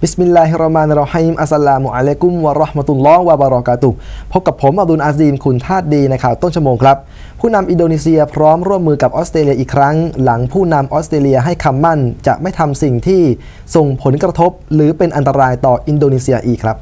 บิสมิลลาฮิรเราะห์มานิรเราะฮีมอัสสลามุอะลัยกุมวะเราะห์มะตุลลอฮ์วะบะเราะกาตุฮ์พบกับผมอับดุลอาซีมคุณทาสดีในข่าวต้นชั่วโมงครับผู้นำอินโดนีเซียพร้อมร่วมมือกับออสเตรเลียอีกครั้งหลังผู้นำออสเตรเลียให้คำมั่นจะไม่ทำสิ่งที่ส่งผลกระทบหรือเป็นอันตรายต่ออินโดนีเซียอีกครับ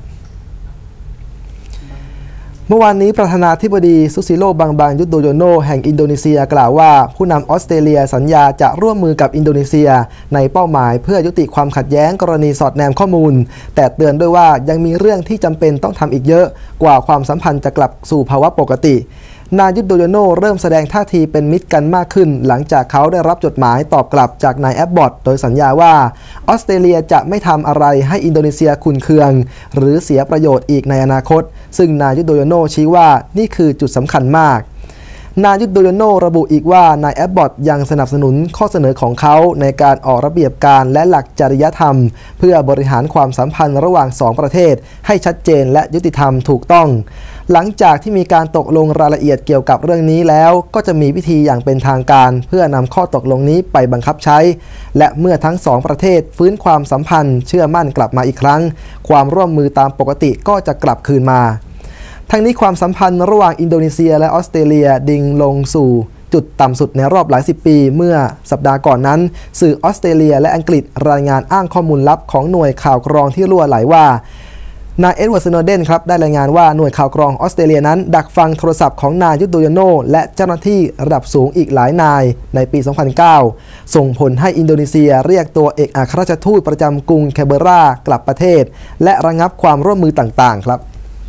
เมื่อวานนี้ประธานาธิบดีซุซิโลบังบางยุดโดโยโนแห่งอินโดนีเซียกล่าวว่าผู้นำออสเตรเลียสัญญาจะร่วมมือกับอินโดนีเซียในเป้าหมายเพื่อยุติความขัดแย้งกรณีสอดแนมข้อมูลแต่เตือนด้วยว่ายังมีเรื่องที่จำเป็นต้องทำอีกเยอะกว่าความสัมพันธ์จะกลับสู่ภาวะปกตินายยุดโดโยโนเริ่มแสดงท่าทีเป็นมิตรกันมากขึ้นหลังจากเขาได้รับจดหมายตอบกลับจากนายแอบบอตโดยสัญญาว่าออสเตรเลียจะไม่ทำอะไรให้อินโดนีเซียขุ่นเคืองหรือเสียประโยชน์อีกในอนาคตซึ่งนายยุดโดโยโนชี้ว่านี่คือจุดสำคัญมากนายยุดโดโยโนระบุอีกว่านายแอบบอตยังสนับสนุนข้อเสนอของเขาในการออกระเบียบการและหลักจริยธรรมเพื่อบริหารความสัมพันธ์ระหว่าง2ประเทศให้ชัดเจนและยุติธรรมถูกต้องหลังจากที่มีการตกลงรายละเอียดเกี่ยวกับเรื่องนี้แล้วก็จะมีพิธีอย่างเป็นทางการเพื่อนำข้อตกลงนี้ไปบังคับใช้และเมื่อทั้ง2ประเทศฟื้นความสัมพันธ์เชื่อมั่นกลับมาอีกครั้งความร่วมมือตามปกติก็จะกลับคืนมาทั้งนี้ความสัมพันธ์ระหว่างอินโดนีเซียและออสเตรเลียดิ่งลงสู่จุดต่ำสุดในรอบหลายสิบปีเมื่อสัปดาห์ก่อนนั้นสื่อออสเตรเลียและอังกฤษรายงานอ้างข้อมูลลับของหน่วยข่าวกรองที่รั่วไหลว่านายเอ็ดเวิร์ด สโนเดนครับได้รายงานว่าหน่วยข่าวกรองออสเตรเลียนั้นดักฟังโทรศัพท์ของนายยุดโดโยโนและเจ้าหน้าที่ระดับสูงอีกหลายนายในปี 2009 ส่งผลให้อินโดนีเซียเรียกตัวเอกอัครราชทูตประจำกรุงแคนเบอร์รากลับประเทศและระงับความร่วมมือต่างๆครับ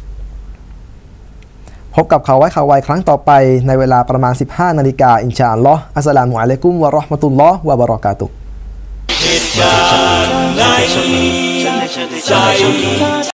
พบกับข่าวไวครั้งต่อไปในเวลาประมาณ 15 นาฬิกาอินชาอัลลอฮ์อัสสลามุอะลัยกุมวะเราะห์มะตุลลอฮ์วะบะเราะกาตุฮ์